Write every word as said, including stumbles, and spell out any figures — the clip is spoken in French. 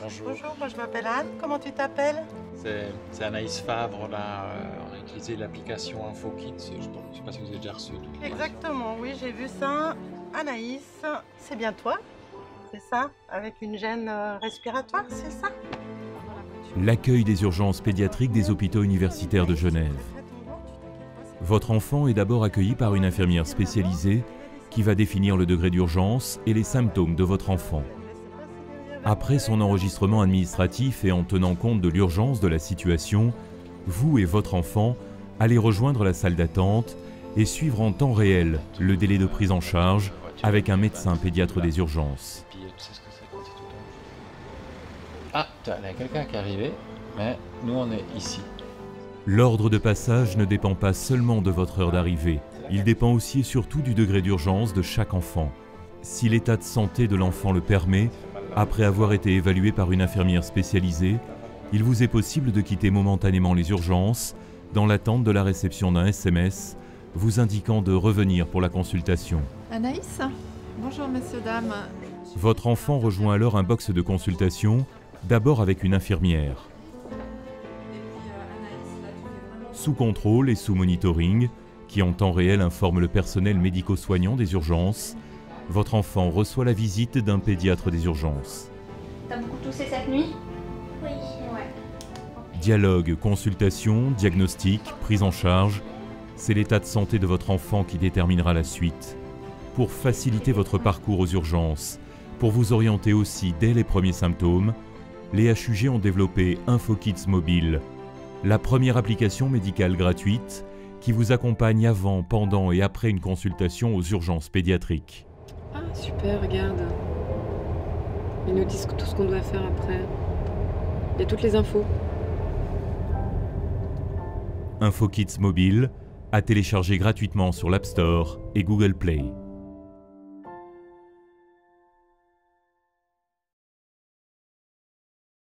Bonjour. Bonjour, moi je m'appelle Anne. Comment tu t'appelles? C'est Anaïs Favre, là, euh, on a utilisé l'application InfoKids, je ne sais pas si vous avez déjà reçu. Exactement, oui, j'ai vu ça. Anaïs, c'est bien toi? C'est ça? Avec une gêne euh, respiratoire, c'est ça? L'accueil des urgences pédiatriques des hôpitaux universitaires de Genève. Votre enfant est d'abord accueilli par une infirmière spécialisée qui va définir le degré d'urgence et les symptômes de votre enfant. Après son enregistrement administratif et en tenant compte de l'urgence de la situation, vous et votre enfant allez rejoindre la salle d'attente et suivre en temps réel le délai de prise en charge avec un médecin pédiatre des urgences. Ah, il y a quelqu'un qui est arrivé, mais nous on est ici. L'ordre de passage ne dépend pas seulement de votre heure d'arrivée, il dépend aussi et surtout du degré d'urgence de chaque enfant. Si l'état de santé de l'enfant le permet, après avoir été évalué par une infirmière spécialisée, il vous est possible de quitter momentanément les urgences dans l'attente de la réception d'un S M S vous indiquant de revenir pour la consultation. Anaïs? Bonjour messieurs, dames. Votre enfant rejoint alors un box de consultation, d'abord avec une infirmière. Sous contrôle et sous monitoring, qui en temps réel informe le personnel médico-soignant des urgences, votre enfant reçoit la visite d'un pédiatre des urgences. T'as beaucoup toussé cette nuit? Oui. Ouais. Dialogue, consultation, diagnostic, prise en charge, c'est l'état de santé de votre enfant qui déterminera la suite. Pour faciliter votre parcours aux urgences, pour vous orienter aussi dès les premiers symptômes, les H U G ont développé InfoKids Mobile, la première application médicale gratuite qui vous accompagne avant, pendant et après une consultation aux urgences pédiatriques. Ah super, regarde. Ils nous disent tout ce qu'on doit faire après. Il y a toutes les infos. InfoKids Mobile, à télécharger gratuitement sur l'App Store et Google Play.